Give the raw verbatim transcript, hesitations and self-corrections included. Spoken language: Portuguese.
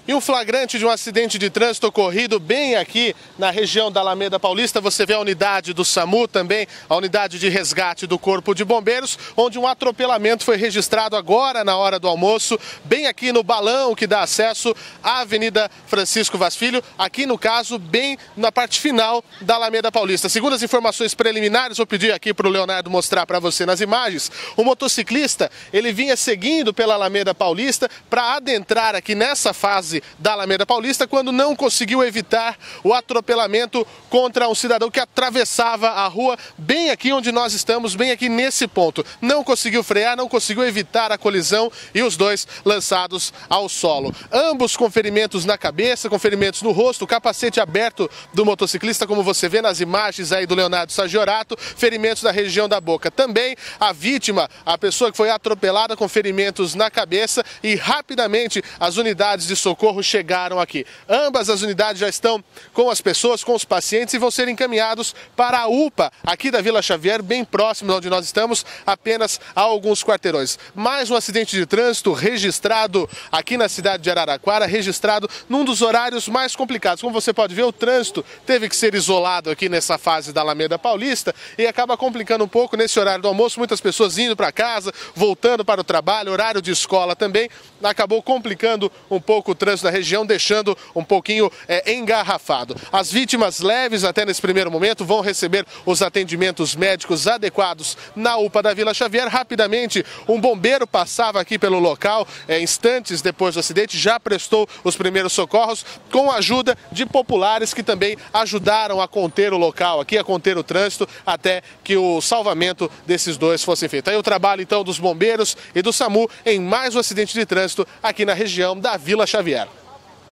E um flagrante de um acidente de trânsito ocorrido bem aqui na região da Alameda Paulista. Você vê a unidade do SAMU também, a unidade de resgate do Corpo de Bombeiros, onde um atropelamento foi registrado agora na hora do almoço, bem aqui no balão que dá acesso à Avenida Francisco Vaz Filho, aqui no caso, bem na parte final da Alameda Paulista. Segundo as informações preliminares, vou pedir aqui para o Leonardo mostrar para você nas imagens, o motociclista, ele vinha seguindo pela Alameda Paulista para adentrar aqui nessa fase da Alameda Paulista, quando não conseguiu evitar o atropelamento contra um cidadão que atravessava a rua bem aqui onde nós estamos, bem aqui nesse ponto. Não conseguiu frear, não conseguiu evitar a colisão e os dois lançados ao solo. Ambos com ferimentos na cabeça, com ferimentos no rosto, o capacete aberto do motociclista, como você vê nas imagens aí do Leonardo Sagiorato, ferimentos na região da boca. Também a vítima, a pessoa que foi atropelada com ferimentos na cabeça, e rapidamente as unidades de socorro chegaram aqui. Ambas as unidades já estão com as pessoas, com os pacientes, e vão ser encaminhados para a U P A, aqui da Vila Xavier, bem próximo de onde nós estamos, apenas a alguns quarteirões. Mais um acidente de trânsito registrado aqui na cidade de Araraquara, registrado num dos horários mais complicados. Como você pode ver, o trânsito teve que ser isolado aqui nessa fase da Alameda Paulista e acaba complicando um pouco nesse horário do almoço. Muitas pessoas indo para casa, voltando para o trabalho, horário de escola também, acabou complicando um pouco o trânsito da região, deixando um pouquinho é, engarrafado. As vítimas leves, até nesse primeiro momento, vão receber os atendimentos médicos adequados na U P A da Vila Xavier. Rapidamente, um bombeiro passava aqui pelo local, é, instantes depois do acidente, já prestou os primeiros socorros, com a ajuda de populares que também ajudaram a conter o local aqui, a conter o trânsito, até que o salvamento desses dois fosse feito. Aí o trabalho, então, dos bombeiros e do SAMU em mais um acidente de trânsito aqui na região da Vila Xavier.